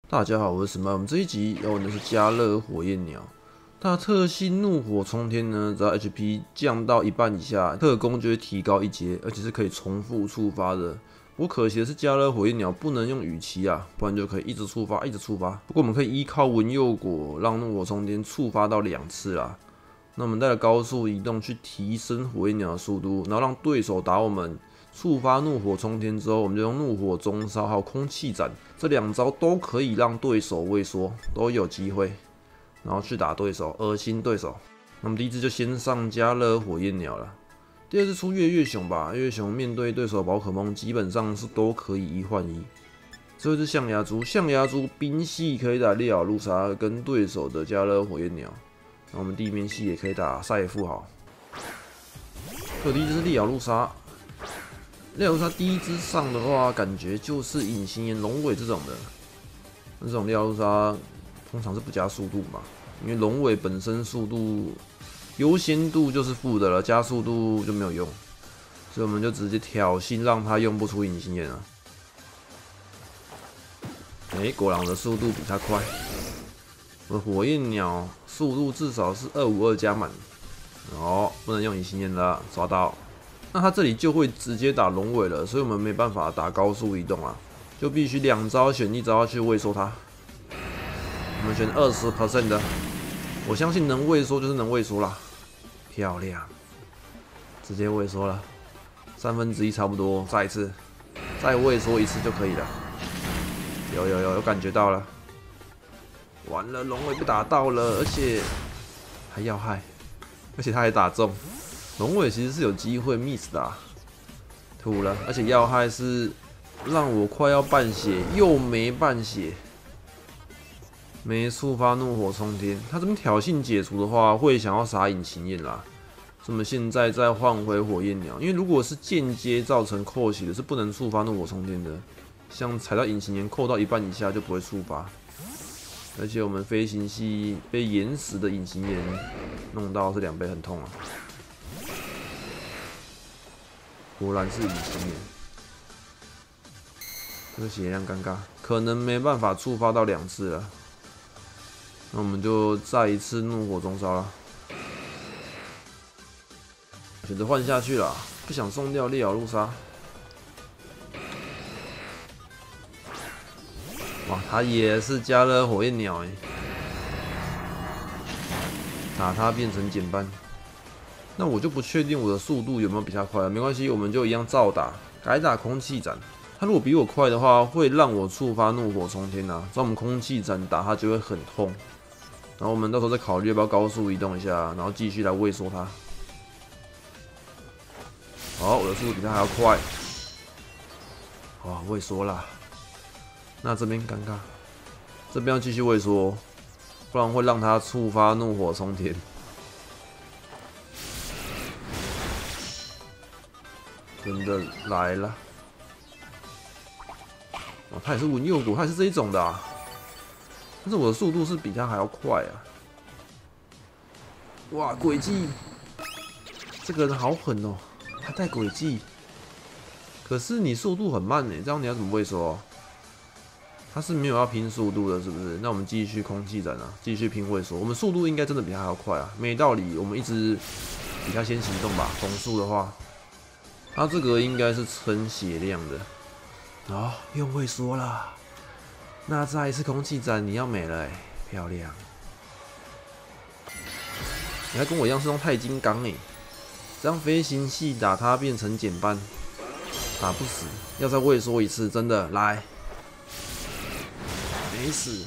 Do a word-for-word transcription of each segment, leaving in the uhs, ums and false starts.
大家好，我是史迈。我们这一集要玩的是加勒火焰鸟。它的特性怒火冲天呢，只要 H P 降到一半以下，特攻就会提高一阶，而且是可以重复触发的。不过可惜的是，加勒火焰鸟不能用羽旗啊，不然就可以一直触发，一直触发。不过我们可以依靠文佑果让怒火冲天触发到两次啦。那我们带着高速移动去提升火焰鸟的速度，然后让对手打我们。触发怒火冲天之后，我们就用怒火中烧还有空气斩这两招都可以让对手畏缩，都有机会，然后去打对手，恶心对手。那么第一支就先上加勒火焰鸟了，第二支出月月熊吧。月月熊面对对手的宝可梦基本上是都可以一换一。最后一支象牙猪，象牙猪冰系可以打利奥路莎跟对手的加勒火焰鸟，那我们地面系也可以打赛富豪。这第一支是利奥路莎。例如它第一只上的话，感觉就是隐形岩龙尾这种的，那这种利奥路莎通常是不加速度嘛，因为龙尾本身速度优先度就是负的了，加速度就没有用，所以我们就直接挑衅让它用不出隐形岩啊。哎、欸，果然我的速度比它快，我的火焰鸟速度至少是二五二加满，哦，不能用隐形岩了，抓到。那他这里就会直接打龙尾了，所以我们没办法打高速移动啊，就必须两招选一招去畏缩它。我们选 百分之二十 的，我相信能畏缩就是能畏缩啦。漂亮，直接畏缩了，三分之一差不多，再一次，再畏缩一次就可以了。有有有有感觉到了，完了，龙尾被打到了，而且还要害，而且他还打中。龙尾其实是有机会 miss 的、啊，吐了，而且要害是让我快要半血，又没半血，没触发怒火冲天。他这边挑衅解除的话，会想要撒引擎焰啦。所以我们现在再换回火焰鸟，因为如果是间接造成扣血的，是不能触发怒火冲天的。像踩到引擎岩扣到一半以下就不会触发，而且我们飞行系被岩石的引擎岩弄到是两倍，很痛啊。果然是隐形岩，这个血量尴尬，可能没办法触发到两次了。那我们就再一次怒火中烧了，选择换下去了，不想送掉利奥路莎。哇，他也是加了火焰鸟哎，打他变成减半。那我就不确定我的速度有没有比他快了，没关系，我们就一样照打，改打空气斩。他如果比我快的话，会让我触发怒火冲天啊，所以我们空气斩打他就会很痛。然后我们到时候再考虑要不要高速移动一下，然后继续来畏缩他。好，我的速度比他还要快，哇，畏缩啦。那这边尴尬，这边要继续畏缩，不然会让他触发怒火冲天。真的来了！哦，他也是文佑果，他也是这一种的啊。但是我的速度是比他还要快啊！哇，诡计！这个人好狠哦，还带诡计。可是你速度很慢呢，这样你要怎么畏缩？他是没有要拼速度的，是不是？那我们继续空气斩啊，继续拼畏缩。我们速度应该真的比他还要快啊，没道理我们一直比他先行动吧。总速的话。他这个应该是撑血量的，哦，用畏缩啦。那再一次空气斩，你要没了、欸，漂亮！你还跟我一样是用钛金刚哎，这样飞行系打他变成减半，打不死，要再畏缩一次，真的来，没死。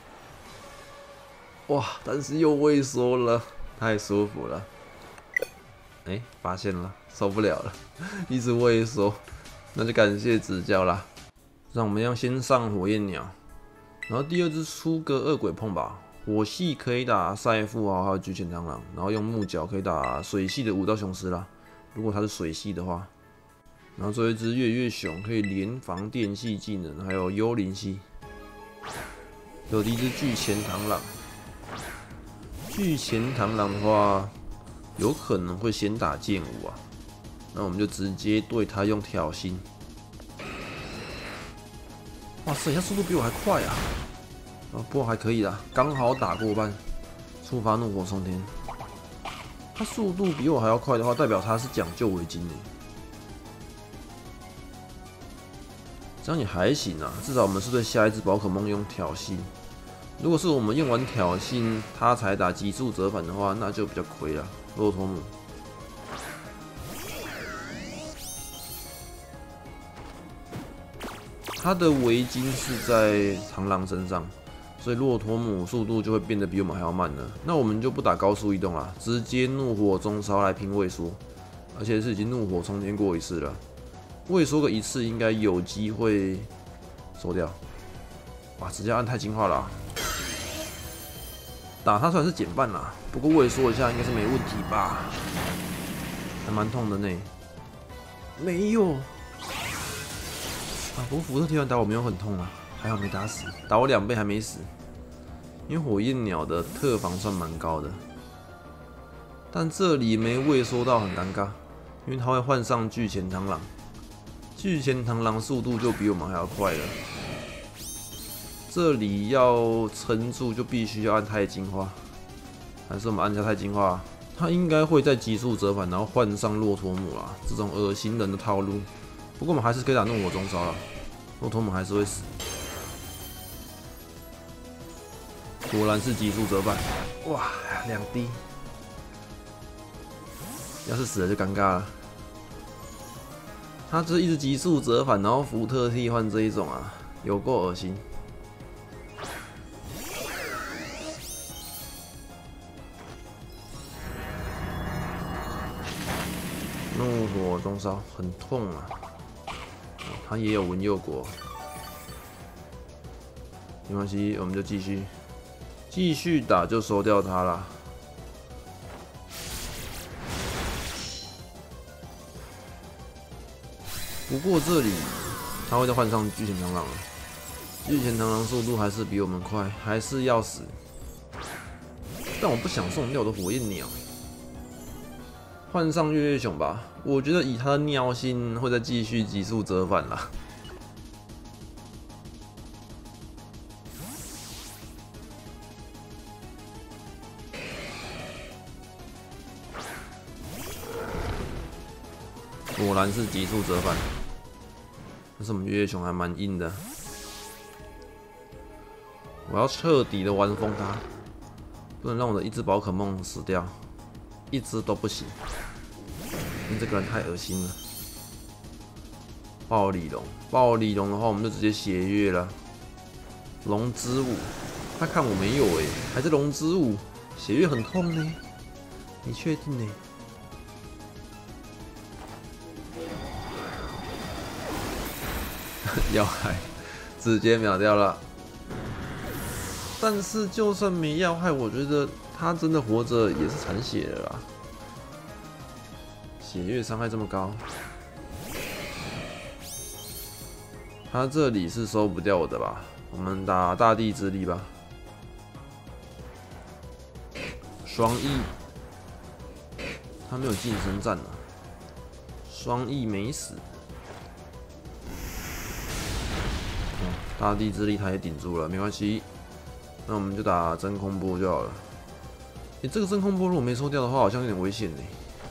哇，但是又畏缩了，太舒服了。哎、欸，发现了。受不了了，一直畏缩，那就感谢指教啦。让我们要先上火焰鸟，然后第二只出个恶鬼碰吧。火系可以打赛富豪还有巨犬螳螂，然后用木角可以打水系的武道雄狮啦。如果它是水系的话，然后最后一只月月熊可以连防电系技能，还有幽灵系。有第一只巨钳螳螂，巨钳螳螂的话，有可能会先打剑舞啊。那我们就直接对他用挑衅。哇塞，他速度比我还快啊！ 啊，不过还可以啦，刚好打过半。触发怒火冲天，他速度比我还要快的话，代表他是讲究围巾诶。这样也还行啊，至少我们是对下一只宝可梦用挑衅。如果是我们用完挑衅，他才打急速折返的话，那就比较亏了。骆驼母，他的围巾是在螳螂身上，所以骆驼母速度就会变得比我们还要慢了。那我们就不打高速移动了，直接怒火中烧来拼畏缩，而且是已经怒火冲天过一次了。畏缩个一次应该有机会收掉。哇，直接按太进化了、啊。打他虽然是减半啦，不过畏缩一下应该是没问题吧？还蛮痛的呢。没有。啊，不过福特提完打我没有很痛啊，还好没打死，打我两倍还没死。因为火焰鸟的特防算蛮高的，但这里没畏缩到很尴尬，因为它会换上巨钳螳螂，巨钳螳螂速度就比我们还要快了。这里要撑住就必须要按太进化，还是我们按下太进化？它应该会在急速折返，然后换上骆驼母啦，这种恶心人的套路。不过我们还是可以打怒火中烧了，骆驼母还是会死。果然是急速折返，哇，两滴，要是死了就尴尬了。他就是一直急速折返，然后福特替换这一种啊，有够恶心。怒火中烧很痛啊，他也有文佑果，没关系，我们就继续。继续打就收掉它啦。不过这里他会再换上巨钳螳螂了，巨钳螳螂速度还是比我们快，还是要死。但我不想送掉我的火焰鸟，换上月月熊吧。我觉得以他的尿性会再继续急速折返啦。果然是急速折返，但是我们月月熊还蛮硬的。我要彻底的玩疯它，不能让我的一只宝可梦死掉，一只都不行。你这个人太恶心了。暴鲤龙，暴鲤龙的话，我们就直接血月了。龙之舞，他看我没有哎、欸，还是龙之舞，血月很痛呢、欸。你确定呢、欸？要害，直接秒掉了。但是就算没要害，我觉得他真的活着也是残血的啦。血月伤害这么高，他这里是收不掉我的吧？我们打大地之力吧。双翼，他没有近身战啊。双翼没死。大地之力他也顶住了，没关系。那我们就打真空波就好了。你、欸、这个真空波如果没收掉的话，好像有点危险呢。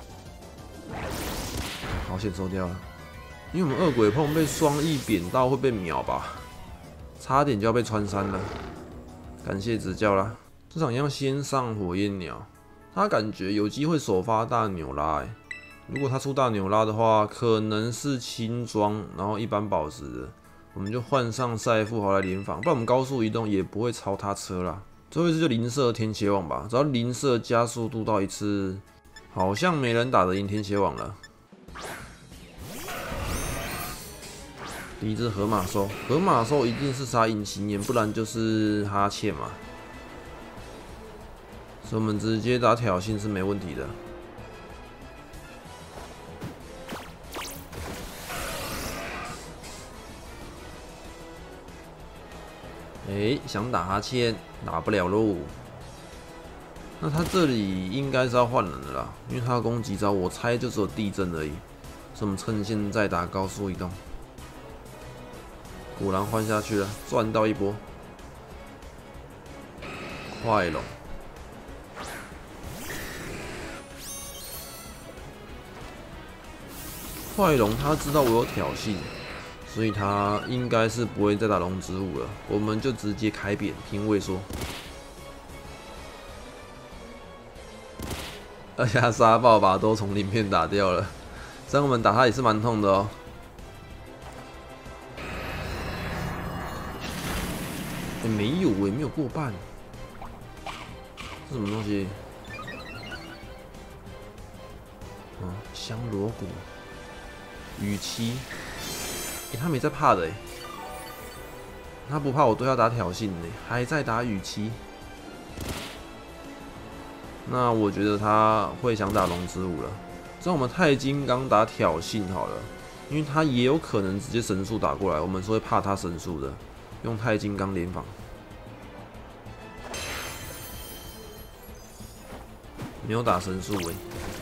好险收掉了，因为我们恶鬼碰被双翼扁到会被秒吧，差点就要被穿山了。感谢指教啦。这场一样先上火焰鸟，他感觉有机会首发大纽拉、欸。如果他出大纽拉的话，可能是轻装，然后一般宝石的。我们就换上赛富豪来联防，不然我们高速移动也不会超他车啦。最后一次就零射天蝎网吧，只要零射加速度到一次，好像没人打得赢天蝎网了。第一只河马兽，河马兽一定是杀隐形眼，不然就是哈欠嘛。所以我们直接打挑衅是没问题的。哎、欸，想打哈欠，打不了喽。那他这里应该是要换人的啦，因为他的攻击招我猜就只有地震而已，所以我们趁现在打高速移动。果然换下去了，赚到一波。 快龙。快龙他知道我有挑衅，所以他应该是不会再打龙之舞了。我们就直接开扁拼畏缩。而且他沙暴把都从鳞片打掉了，这样我们打他也是蛮痛的哦。欸、没有诶、欸，没有过半。这什么东西？啊，香螺骨。 羽七，欸，他没在怕的哎，他不怕我对他打挑衅呢，还在打羽七。那我觉得他会想打龙之舞了，这样我们太金刚打挑衅好了，因为他也有可能直接神速打过来，我们是会怕他神速的，用太金刚联防。没有打神速哎。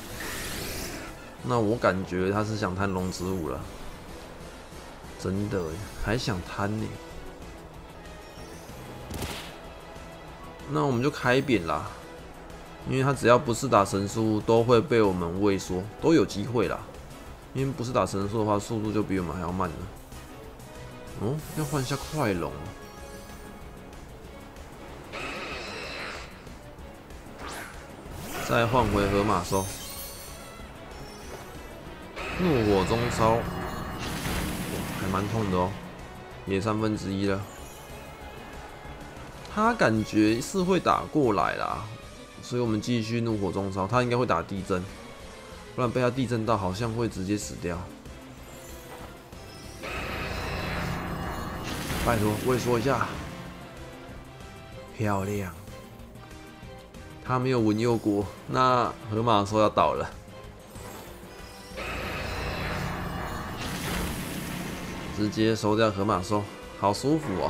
那我感觉他是想贪龙之舞了，真的耶，还想贪呢。那我们就开扁啦，因为他只要不是打神速，都会被我们畏缩，都有机会啦。因为不是打神速的话，速度就比我们还要慢了。哦，要换一下快龙，再换回河马兽。 怒火中烧，还蛮痛的哦，也三分之一了。他感觉是会打过来啦，所以我们继续怒火中烧。他应该会打地震，不然被他地震到，好像会直接死掉。拜托，畏缩一下，漂亮。他没有文佑国，那河马兽要倒了。 直接收掉河马兽，好舒服哦！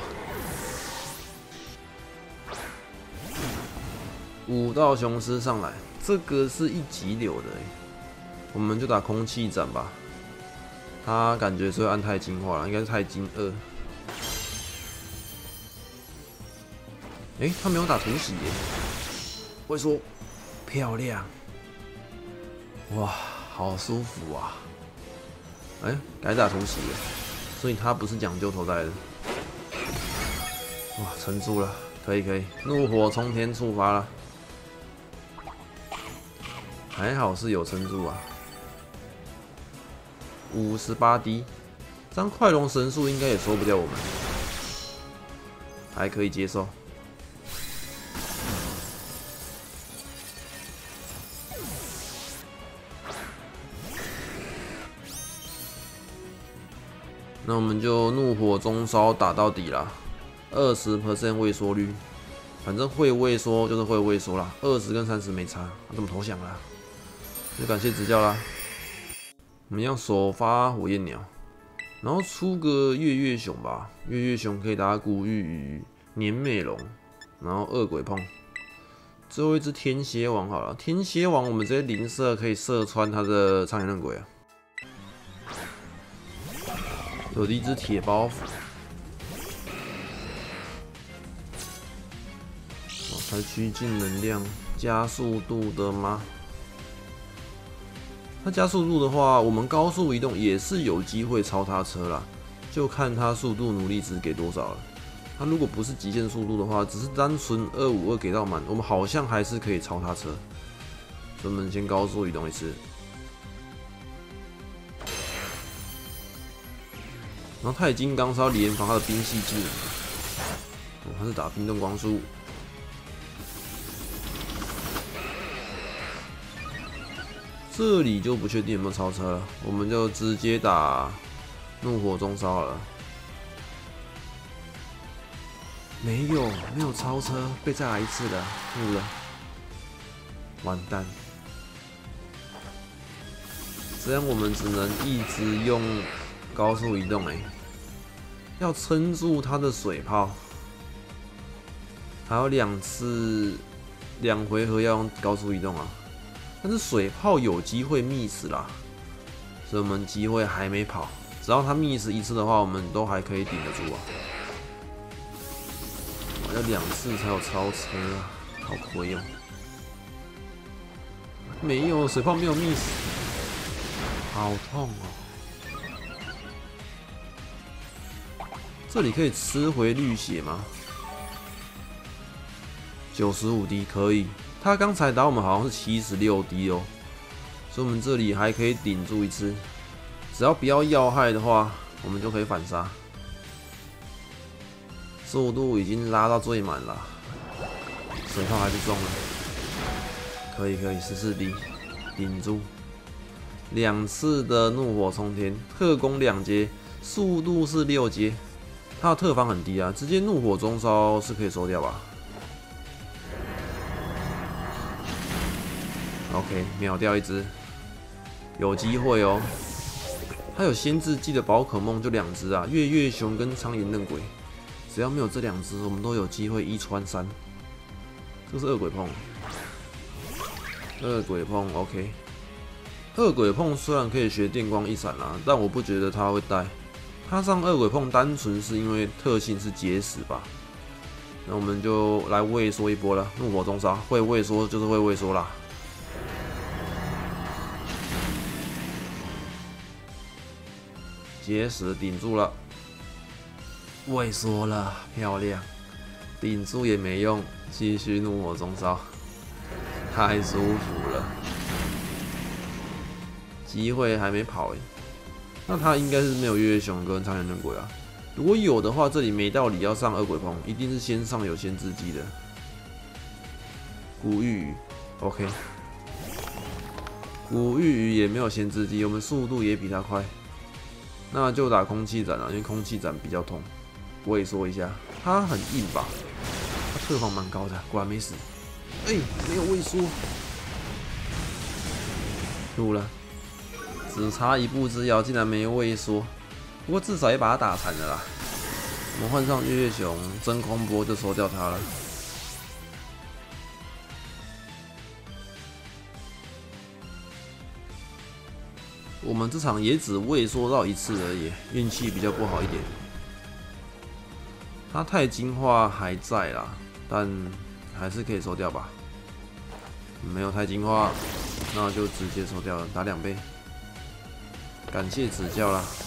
五道雄狮上来，这个是一级流的，我们就打空气斩吧。他感觉是会按钛金化了，应该是钛金二。哎、欸，他没有打土洗耶，会说漂亮，哇，好舒服啊！哎、欸，改打土洗了。 所以他不是讲究头戴的，哇，撑住了，可以可以，怒火冲天触发了，还好是有撑住啊，五十八滴，这样快龙神速应该也收不掉我们，还可以接受。那我们就怒火中烧打到底啦， 二十 percent 畏缩率，反正会畏缩就是会畏缩啦， 二十跟三十没差，那怎么投降啦？就感谢指教啦。我们要首发火焰鸟，然后出个月月熊吧，月月熊可以打古玉鱼、年美龙，然后恶鬼碰，最后一只天蝎王好了，天蝎王我们直接零射可以射穿他的苍眼刃鬼啊。 有一只铁包袱，哦，才趋近能量加速度的吗？它加速度的话，我们高速移动也是有机会超它车啦，就看它速度努力值给多少了。它如果不是极限速度的话，只是单纯二五二给到满，我们好像还是可以超它车。所以我们先高速移动一次。 然后钛金刚是要联防他的冰系技能，哦，他是打冰冻光束。这里就不确定有没有超车了，我们就直接打怒火中烧好了。没有，没有超车，被再来一次了，吐了，完蛋！这样我们只能一直用。 高速移动哎、欸，要撑住他的水炮，还有两次两回合要用高速移动啊，但是水炮有机会 miss 啦，所以我们机会还没跑，只要他 miss 一次的话，我们都还可以顶得住啊。要两次才有超车啊。 好亏哦。没有水泡没有 miss， 好痛哦。这里可以吃回绿血吗？九十五滴可以。他刚才打我们好像是七十六滴哦，所以我们这里还可以顶住一次。只要不要要害的话，我们就可以反杀。速度已经拉到最满了，水泡还是中了，可以可以十四滴，顶住。两次的怒火冲天，特攻两阶，速度是六阶。他的特防很低啊，直接怒火中烧是可以收掉吧 ？OK， 秒掉一只，有机会哦。他有先知技的宝可梦就两只啊，月月熊跟苍蝇刃鬼。只要没有这两只，我们都有机会一穿三。这是恶鬼碰，恶鬼碰 OK。恶鬼碰虽然可以学电光一闪啦，但我不觉得它会带。它上恶鬼碰单纯是因为特性是结石吧？那我们就来畏缩一波了，怒火中烧，会畏缩就是会畏缩啦。结石顶住了。畏缩了，漂亮，顶住也没用，继续怒火中烧，太舒服了。机会还没跑诶，那他应该是没有月月熊跟苍蝇刃鬼啊。如果有的话，这里没道理要上恶鬼碰，一定是先上有先知技的。古玉鱼 ，OK， 古玉鱼也没有先知技，我们速度也比他快，那就打空气斩了，因为空气斩比较痛。畏缩一下，他很硬吧？他特防蛮高的，果然没死。哎、欸，没有畏缩，输了，只差一步之遥，竟然没畏缩。不过至少也把他打残了啦。我们换上月月熊，真空波就收掉他了。我们这场也只畏缩到一次而已，运气比较不好一点。他太精化还在啦，但还是可以收掉吧。没有太精化，那就直接收掉了，打两倍。感谢指教啦。